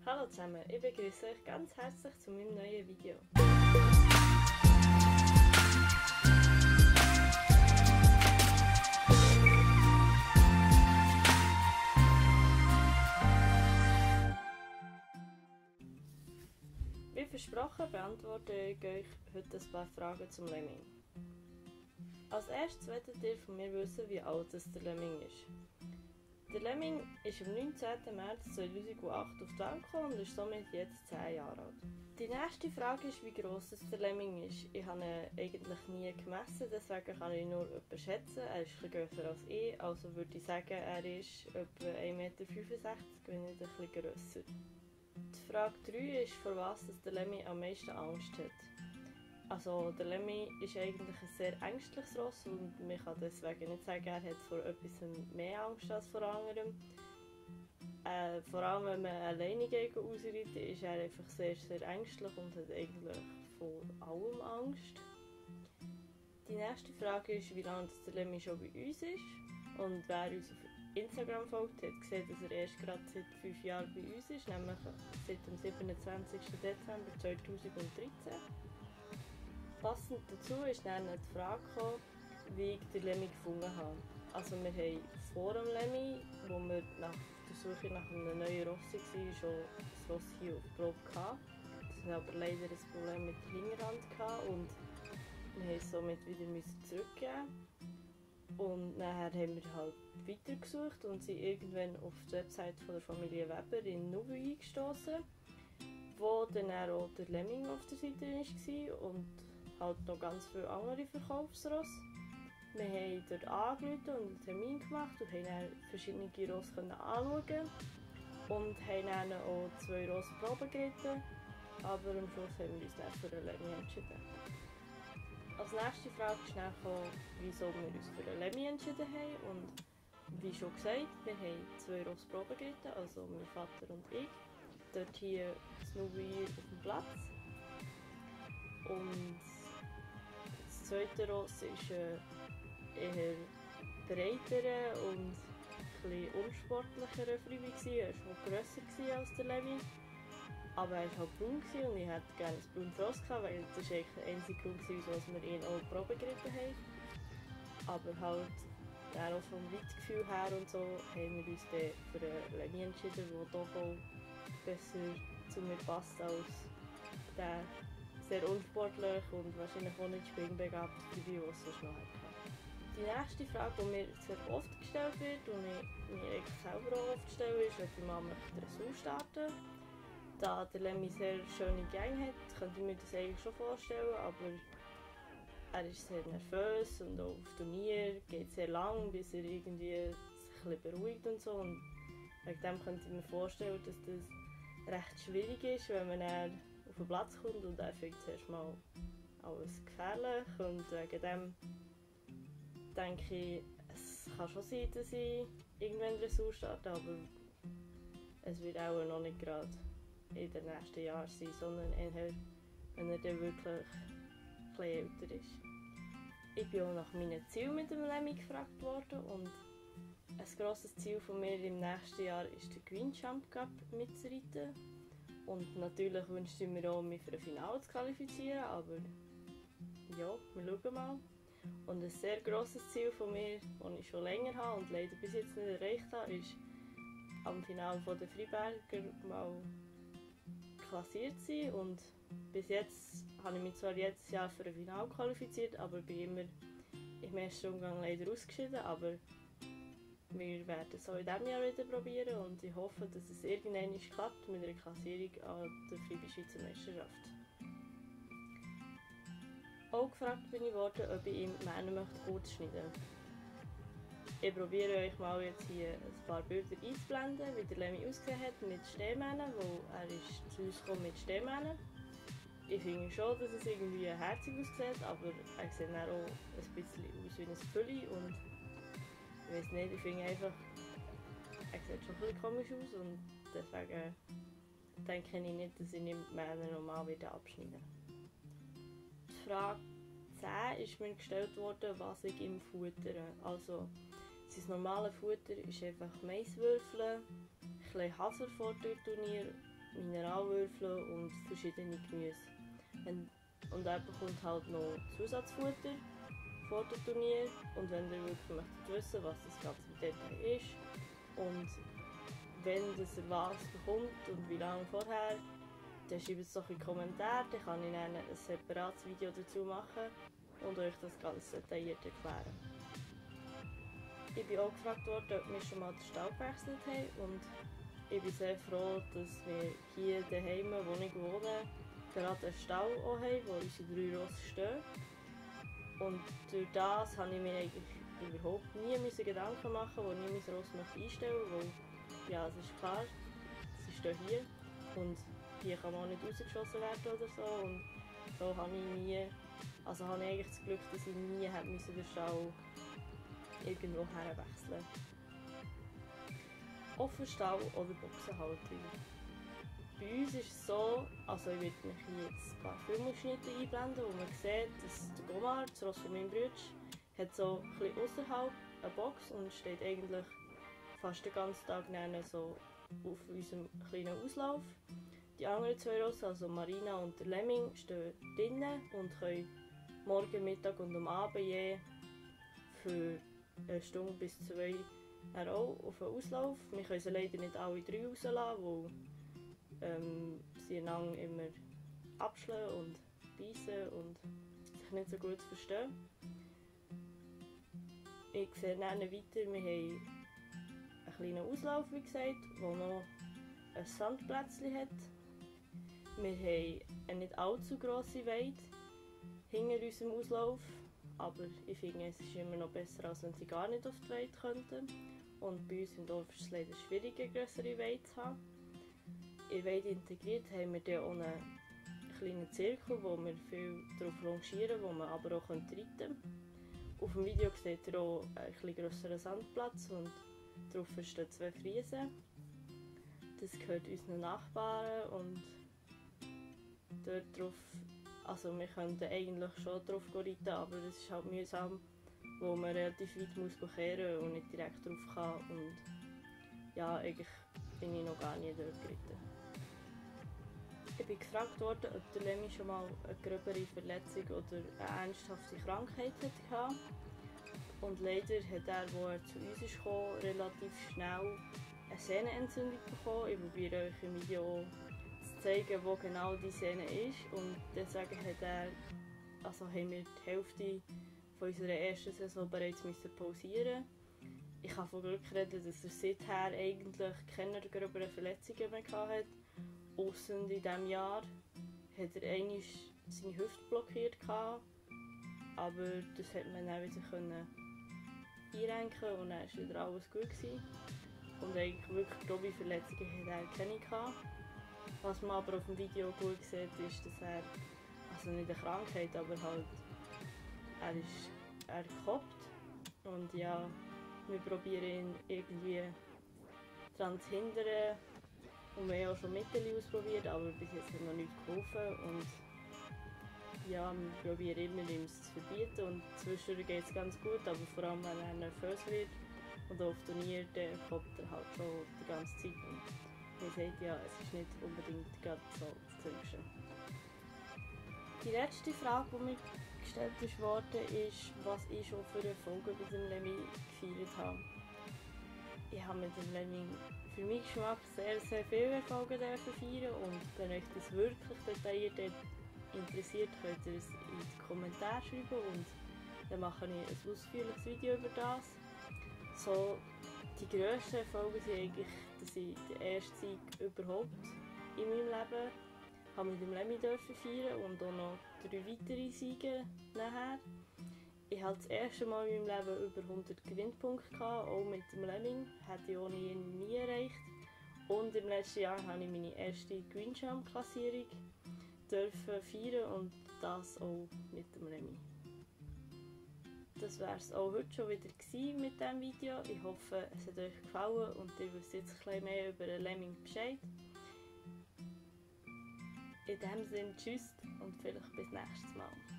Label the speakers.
Speaker 1: Hallo zusammen, ich begrüße euch ganz herzlich zu meinem neuen Video. Wie versprochen beantworte ich euch heute ein paar Fragen zum Lemming. Als erstes wollt ihr von mir wissen, wie alt der Lemming ist. Der Lemming ist am 19. März 2008 auf die Welt gekommen und ist somit jetzt 10 Jahre alt. Die nächste Frage ist, wie gross der Lemming ist. Ich habe ihn eigentlich nie gemessen, deswegen kann ich nur etwas schätzen. Er ist etwas grösser als ich, also würde ich sagen, er ist etwa 1,65 Meter, wenn nicht ein bisschen grösser. Die Frage 3 ist, vor was der Lemming am meisten Angst hat. Also der Lemmy ist eigentlich ein sehr ängstliches Ross und man kann deswegen nicht sagen, er hat vor etwas mehr Angst als vor anderem. Vor allem wenn man alleine gegen ausreitet, ist er einfach sehr, sehr ängstlich und hat eigentlich vor allem Angst. Die nächste Frage ist, wie lange der Lemmy schon bei uns ist. Und wer uns auf Instagram folgt, hat gesehen, dass er erst gerade seit 5 Jahren bei uns ist, nämlich seit dem 27. Dezember 2013. Passend dazu ist dann die Frage gekommen, wie ich den Lemmy gefunden habe. Also wir haben vor dem Lemmy, wo wir nach der Suche nach einem neuen Ross waren, schon das Ross hier auf Probe gehabt. Das hatten aber leider ein Problem mit der Hinterhand und wir mussten es somit wieder zurückgeben. Und nachher haben wir halt weitergesucht und sind irgendwann auf die Website von der Familie Weber in Nouville eingestossen, wo dann auch der Lemming auf der Seite war und halt noch ganz viele andere Verkaufsrosse. Wir haben dort angerufen und einen Termin gemacht und konnten verschiedene Rosse anschauen und haben dann auch 2 Rosse Proben geritten, aber am Schluss haben wir uns dann für einen Lemmy entschieden. Als nächste Frage ist dann gekommen, wieso wir uns für einen Lemmy entschieden haben. Und wie schon gesagt, wir haben 2 Rosse Proben geritten, also mein Vater und ich. Dort hier in Nouville auf dem Platz. Und das zweite Ross war eher breiter und etwas unsportlicher Frühling. Er war schon grösser als der Lemmy. Aber er war halt braun und ich hätte gerne ein braunes Ross gehabt, weil das war der einzige Grund, wieso wir ihn auch Probe geritten haben. Aber halt auch vom Weitgefühl her und so haben wir uns dann für einen Lemmy entschieden, der doch auch besser zu mir passt als der sehr unsportlich und wahrscheinlich auch nicht springbegabt für die, die es sonst noch hatte. Die nächste Frage, die mir sehr oft gestellt wird und ich mir eigentlich selber auch oft stelle, ist, ob ich mal die Dressur starten. Da der Lemmy sehr schöne Gänge hat, könnte ich mir das eigentlich schon vorstellen, aber er ist sehr nervös und auch auf Turnier geht sehr lang, bis er irgendwie sich ein bisschen beruhigt und so. Und wegen dem könnte ich mir vorstellen, dass das recht schwierig ist, wenn man dann auf den Platz kommt und er findet zuerst mal alles gefährlich. Und wegen dem denke ich, es kann schon sein, dass ich irgendwann Dressur starte, aber es wird auch noch nicht gerade in den nächsten Jahren sein, sondern eher, wenn er dann wirklich etwas älter ist. Ich bin auch nach meinen Zielen mit dem Lemmy gefragt worden und ein grosses Ziel von mir im nächsten Jahr ist der Green Jump Cup mitzureiten. Und natürlich wünschte ich mir auch, mich für ein Finale zu qualifizieren, aber ja, wir schauen mal. Und ein sehr grosses Ziel von mir, das ich schon länger habe und leider bis jetzt nicht erreicht habe, ist am Finale der Freiberger mal klassiert zu sein. Und bis jetzt habe ich mich zwar jedes Jahr für ein Finale qualifiziert, aber bin immer im ersten Umgang leider ausgeschieden. Aber wir werden es auch in diesem Jahr wieder probieren und ich hoffe, dass es irgendwann klappt mit einer Klassierung an der Freiberg-Schweizer Meisterschaft. Auch gefragt bin ich worden, ob ich ihm Mähne kurz schneiden möchte. Ich probiere euch mal jetzt hier ein paar Bilder einzublenden, wie der Lemmy ausgesehen hat mit Stehmähnen, weil er ist zu uns gekommen mit Stehmähnen. Ich finde schon, dass es irgendwie herzig aussieht, aber er sieht auch ein bisschen aus wie ein Fülli und ich weiß nicht, ich finde einfach, er sieht schon ein bisschen komisch aus und deswegen denke ich nicht, dass ich die Mähne normal wieder abschneiden. Die Frage 10 ist mir gestellt worden, was ich ihm futtere. Also, sein normales Futter ist einfach Maiswürfel, ein bisschen Hafer vor dem Turnier Mineralwürfel und verschiedene Gemüse. Und er bekommt halt noch Zusatzfutter vor dem Turnier. Und wenn ihr wirklich möchtet wissen, was das Ganze im Detail ist und wenn er was bekommt und wie lange vorher, dann schreibt es doch in die Kommentare, dann kann ich dann ein separates Video dazu machen und euch das Ganze detailliert erklären. Ich bin auch gefragt worden, ob wir schon mal den Stall gewechselt haben und ich bin sehr froh, dass wir hier daheim, wo ich wohne, gerade einen Stall auch haben, wo unsere 3 Rosse stehen. Und durch das habe ich mir eigentlich überhaupt nie Gedanken machen, wo ich mein Ross einstellen möchte, weil ja, es ist klar, sie stehen hier und hier kann man auch nicht rausgeschossen werden oder so. Und so habe ich eigentlich das Glück, dass ich nie den Stall irgendwo herwechseln musste. Offenstall oder Boxenhaltung. Bei uns ist es so, also ich werde mich hier jetzt ein paar Filmausschnitte einblenden, wo man sieht, dass der Gomar, das Ross von meinem Bruder, hat so ein bisschen ausserhalb eine Box und steht eigentlich fast den ganzen Tag so auf unserem kleinen Auslauf. Die anderen 2 Rosse, also Marina und der Lemming, stehen drinnen und können morgen, Mittag und am Abend je für 1 Stunde bis 2 auch auf den Auslauf. Wir können sie leider nicht alle 3 rauslassen, weil sie einander immer abschlagen und beißen und sich nicht so gut verstehen. Ich sehe dann weiter, wir haben einen kleinen Auslauf, wie gesagt, der noch ein Sandplätzchen hat. Wir haben eine nicht allzu grosse Weide hinter unserem Auslauf, aber ich finde, es ist immer noch besser, als wenn sie gar nicht auf die Weide könnten. Und bei uns im Dorf ist es leider schwierig, eine grössere Weide zu haben. In der Weide integriert haben wir dann auch einen kleinen Zirkel, wo wir viel drauf longieren, wo man aber auch reiten kann. Auf dem Video seht ihr auch einen etwas grösseren Sandplatz und darauf stehen 2 Friesen. Das gehört unseren Nachbarn und dort drauf, also wir könnten eigentlich schon drauf reiten, aber es ist halt mühsam, wo man relativ weit muss kehren und nicht direkt drauf kann. Und ja, eigentlich bin ich noch gar nie dort geritten. Ich bin gefragt worden, ob der Lemmy schon mal eine gröbere Verletzung oder eine ernsthafte Krankheit hatte. Und leider hat er, als er zu uns kam, relativ schnell eine Sehnenentzündung bekommen. Ich probiere euch im Video zu zeigen, wo genau die Sehne ist. Und deswegen haben wir die Hälfte von unserer ersten Saison bereits pausieren. Ich kann von Glück reden, dass er seither eigentlich keine gröberen Verletzungen mehr hatte. Ausser in diesem Jahr hat er einmal seine Hüfte blockiert, aber das konnte man dann wieder einrenken und dann war wieder alles gut gewesen. Und eigentlich wirklich grobe Verletzungen hat er keine gehabt. Was man aber auf dem Video gut sieht, ist, dass er, also nicht eine Krankheit, aber halt, er koppt. Und ja, wir probieren ihn irgendwie daran zu hindern. Und wir haben auch schon Mittel ausprobiert, aber bis jetzt hat noch nichts geholfen. Und ja, wir probieren immer, ihm es zu verbieten. Und zwischendurch geht es ganz gut, aber vor allem, wenn er nervös wird und auf Turnier, dann kommt er halt schon die ganze Zeit. Und man sagt ja, es ist nicht unbedingt gerade so das Züngste. Die letzte Frage, die mir gestellt wurde, ist, was ich schon für Erfolge bei dem Lemmy gefeiert habe. Ich habe mit dem Lemmy für meinen Geschmack sehr viele Erfolge feiern und wenn euch das wirklich detailliert interessiert, könnt ihr es in die Kommentare schreiben und dann mache ich ein ausführliches Video über das. So, die grössten Erfolge sind eigentlich, dass ich den ersten Sieg überhaupt in meinem Leben habe mit dem Lemmy feiern und auch noch 3 weitere Siege nachher. Ich hatte das erste Mal in meinem Leben über 100 Gewinnpunkte, auch mit dem Lemming, hätte ich ohne ihn nie erreicht. Und im letzten Jahr habe ich meine erste Greenjump-Klassierung feiern und das auch mit dem Lemmy. Das war es auch heute schon wieder mit diesem Video. Ich hoffe, es hat euch gefallen und ihr wisst jetzt ein bisschen mehr über den Lemming Bescheid. In diesem Sinne, tschüss und vielleicht bis nächstes Mal.